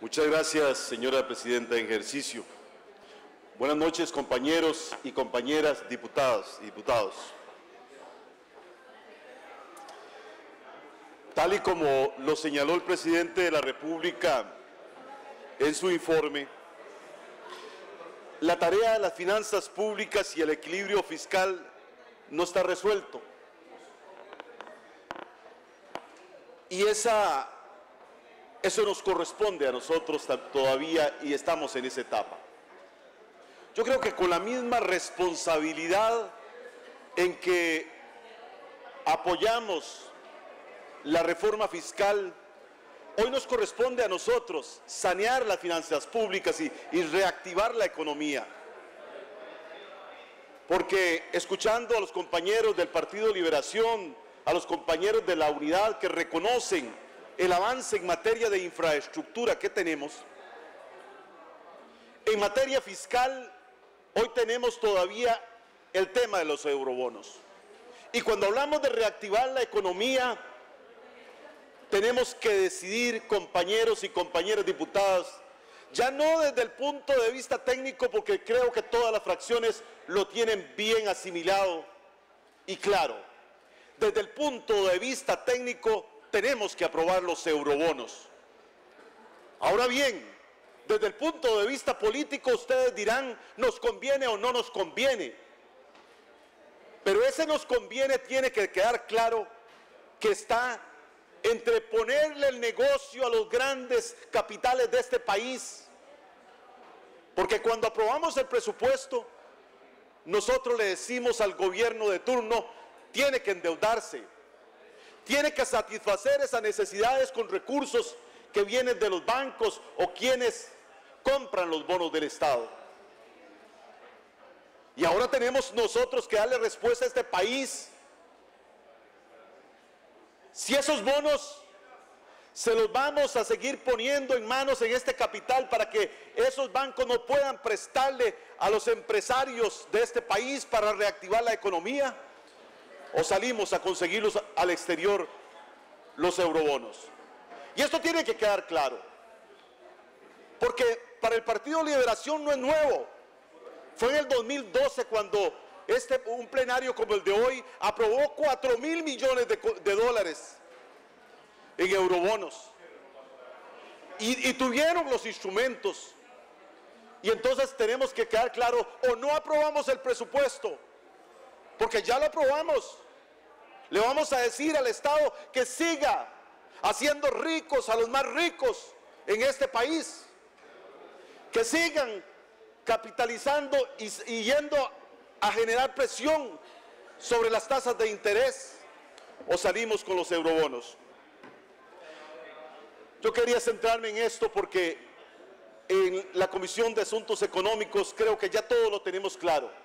Muchas gracias, señora presidenta en ejercicio. Buenas noches, compañeros y compañeras diputadas y diputados. Tal y como lo señaló el presidente de la República en su informe, la tarea de las finanzas públicas y el equilibrio fiscal no está resuelto. Y eso nos corresponde a nosotros todavía y estamos en esa etapa. Yo creo que con la misma responsabilidad en que apoyamos la reforma fiscal, hoy nos corresponde a nosotros sanear las finanzas públicas y reactivar la economía. Porque escuchando a los compañeros del Partido Liberación, a los compañeros de la Unidad que reconocen el avance en materia de infraestructura que tenemos, en materia fiscal, hoy tenemos todavía el tema de los eurobonos. Y cuando hablamos de reactivar la economía, tenemos que decidir, compañeros y compañeras diputadas, ya no desde el punto de vista técnico, porque creo que todas las fracciones lo tienen bien asimilado y claro. Desde el punto de vista técnico, tenemos que aprobar los eurobonos. Ahora bien, desde el punto de vista político, ustedes dirán, ¿nos conviene o no nos conviene? Pero ese nos conviene tiene que quedar claro que está entre ponerle el negocio a los grandes capitales de este país. Porque cuando aprobamos el presupuesto, nosotros le decimos al gobierno de turno, tiene que endeudarse, tiene que satisfacer esas necesidades con recursos que vienen de los bancos o quienes compran los bonos del Estado. Y ahora tenemos nosotros que darle respuesta a este país. Si esos bonos se los vamos a seguir poniendo en manos en este capital para que esos bancos no puedan prestarle a los empresarios de este país para reactivar la economía, o salimos a conseguirlos al exterior, los eurobonos. Y esto tiene que quedar claro, porque para el Partido Liberación no es nuevo. Fue en el 2012 cuando un plenario como el de hoy aprobó 4.000 millones de dólares en eurobonos. Y tuvieron los instrumentos. Y entonces tenemos que quedar claro, o no aprobamos el presupuesto, porque ya lo aprobamos. Le vamos a decir al Estado que siga haciendo ricos a los más ricos en este país, que sigan capitalizando y yendo a generar presión sobre las tasas de interés, o salimos con los eurobonos. Yo quería centrarme en esto porque en la Comisión de Asuntos Económicos creo que ya todo lo tenemos claro.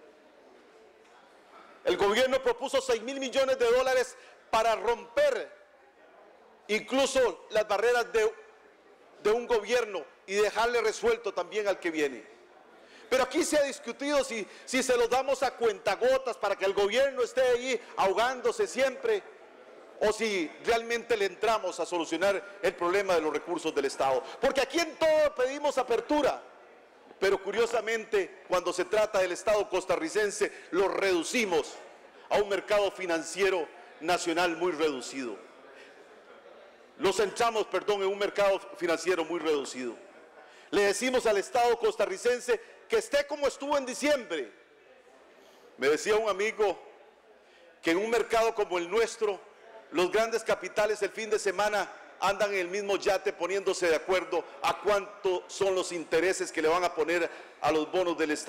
El gobierno propuso 6.000 millones de dólares para romper incluso las barreras de un gobierno y dejarle resuelto también al que viene. Pero aquí se ha discutido si se los damos a cuentagotas para que el gobierno esté ahí ahogándose siempre, o si realmente le entramos a solucionar el problema de los recursos del Estado. Porque aquí en todo pedimos apertura, pero curiosamente cuando se trata del Estado costarricense lo reducimos a un mercado financiero nacional muy reducido. Lo centramos, en un mercado financiero muy reducido. Le decimos al Estado costarricense que esté como estuvo en diciembre. Me decía un amigo que en un mercado como el nuestro, los grandes capitales el fin de semana andan en el mismo yate poniéndose de acuerdo a cuánto son los intereses que le van a poner a los bonos del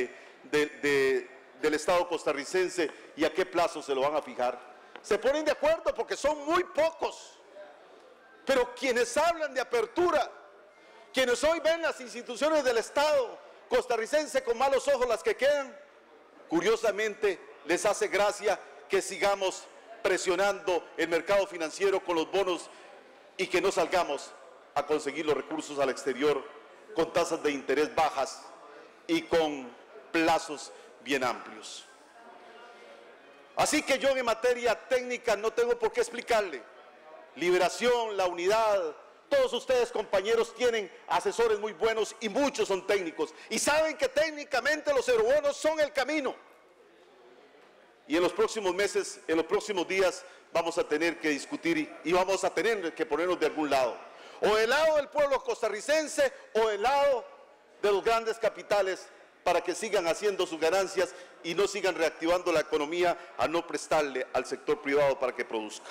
Estado costarricense y a qué plazo se lo van a fijar. Se ponen de acuerdo porque son muy pocos. Pero quienes hablan de apertura, quienes hoy ven las instituciones del Estado costarricense con malos ojos las que quedan, curiosamente les hace gracia que sigamos presionando el mercado financiero con los bonos y que no salgamos a conseguir los recursos al exterior con tasas de interés bajas y con plazos bien amplios. Así que yo en materia técnica no tengo por qué explicarle. Liberación, la Unidad, Todos ustedes, compañeros, tienen asesores muy buenos y muchos son técnicos. Y saben que técnicamente los eurobonos son el camino. Y en los próximos meses, en los próximos días, vamos a tener que discutir y vamos a tener que ponernos de algún lado. O del lado del pueblo costarricense o del lado de los grandes capitales para que sigan haciendo sus ganancias y no sigan reactivando la economía a no prestarle al sector privado para que produzca.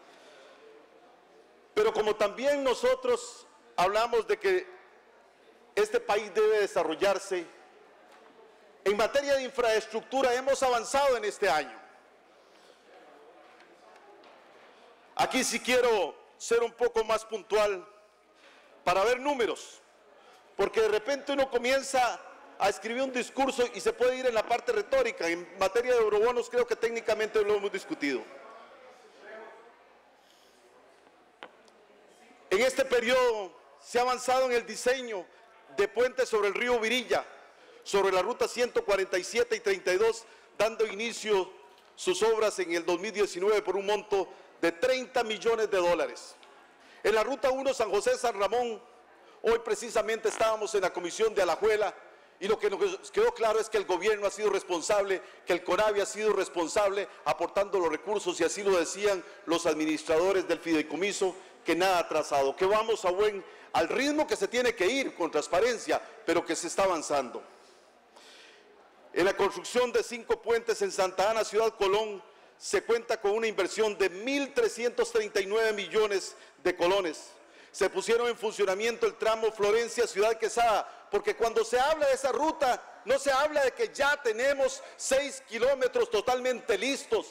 Pero como también nosotros hablamos de que este país debe desarrollarse, en materia de infraestructura hemos avanzado en este año. Aquí sí quiero ser un poco más puntual para ver números, porque de repente uno comienza a escribir un discurso y se puede ir en la parte retórica. En materia de eurobonos creo que técnicamente lo hemos discutido. En este periodo se ha avanzado en el diseño de puentes sobre el río Virilla, sobre la ruta 147 y 32, dando inicio sus obras en el 2019 por un monto de 30 millones de dólares. En la ruta 1 San José-San Ramón, hoy precisamente estábamos en la comisión de Alajuela y lo que nos quedó claro es que el gobierno ha sido responsable, que el CONAVI ha sido responsable aportando los recursos y así lo decían los administradores del fideicomiso, que nada atrasado, que vamos al ritmo que se tiene que ir con transparencia, pero que se está avanzando. En la construcción de 5 puentes en Santa Ana, Ciudad Colón, se cuenta con una inversión de 1.339 millones de colones. Se pusieron en funcionamiento el tramo Florencia-Ciudad Quesada, porque cuando se habla de esa ruta, no se habla de que ya tenemos 6 kilómetros totalmente listos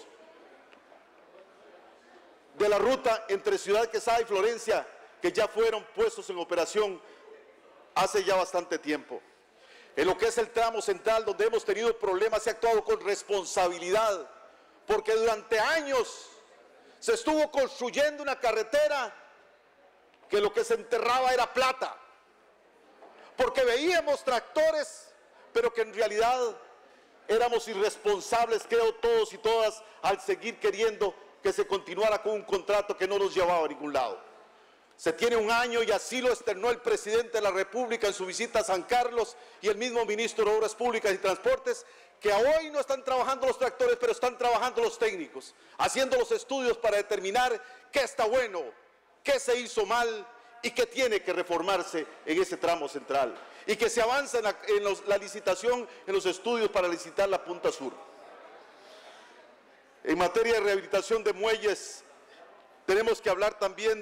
de la ruta entre Ciudad Quesada y Florencia, que ya fueron puestos en operación hace ya bastante tiempo. En lo que es el tramo central, donde hemos tenido problemas, se ha actuado con responsabilidad, porque durante años se estuvo construyendo una carretera que lo que se enterraba era plata, porque veíamos tractores, pero que en realidad éramos irresponsables, creo todos y todas, al seguir queriendo que se continuara con un contrato que no nos llevaba a ningún lado. Se tiene un año y así lo externó el presidente de la República en su visita a San Carlos y el mismo ministro de Obras Públicas y Transportes, que hoy no están trabajando los tractores, pero están trabajando los técnicos, haciendo los estudios para determinar qué está bueno, qué se hizo mal y qué tiene que reformarse en ese tramo central. Y que se avanza en la licitación, en los estudios para licitar la punta sur. En materia de rehabilitación de muelles, tenemos que hablar también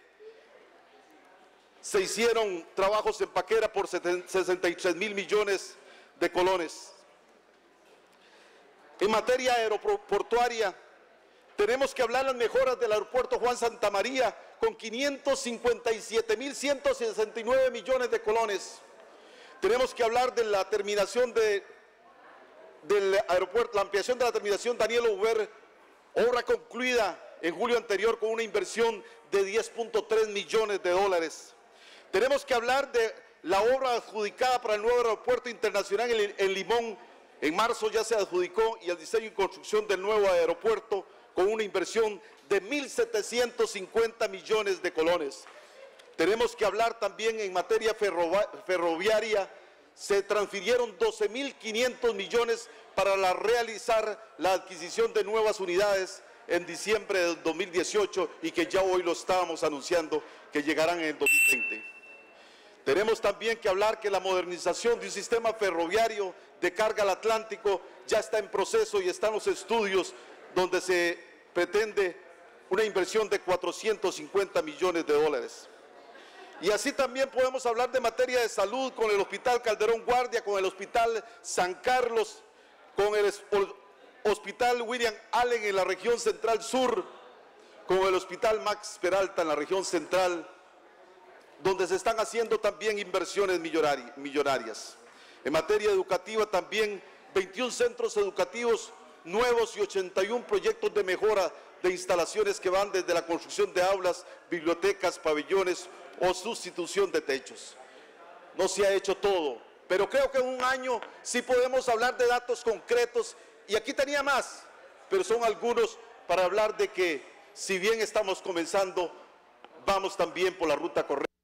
se hicieron trabajos en Paquera por 63 mil millones de colones. En materia aeroportuaria, tenemos que hablar de las mejoras del aeropuerto Juan Santamaría con 557.169 millones de colones. Tenemos que hablar de la terminación del aeropuerto, la ampliación de la terminación Daniel Ober, obra concluida en julio anterior con una inversión de 10.3 millones de dólares. Tenemos que hablar de la obra adjudicada para el nuevo aeropuerto internacional en Limón. En marzo ya se adjudicó y el diseño y construcción del nuevo aeropuerto con una inversión de 1.750 millones de colones. Tenemos que hablar también en materia ferroviaria. Se transfirieron 12.500 millones para realizar la adquisición de nuevas unidades en diciembre del 2018 y que ya hoy lo estábamos anunciando que llegarán en el 2020. Tenemos también que hablar que la modernización de un sistema ferroviario de carga al Atlántico ya está en proceso y están los estudios donde se pretende una inversión de 450 millones de dólares. Y así también podemos hablar de materia de salud con el Hospital Calderón Guardia, con el Hospital San Carlos, con el Hospital William Allen en la región central sur, con el Hospital Max Peralta en la región central, donde se están haciendo también inversiones millonarias. En materia educativa también 21 centros educativos nuevos y 81 proyectos de mejora de instalaciones que van desde la construcción de aulas, bibliotecas, pabellones o sustitución de techos. No se ha hecho todo, pero creo que en un año sí podemos hablar de datos concretos y aquí tenía más, pero son algunos para hablar de que si bien estamos comenzando, vamos también por la ruta correcta.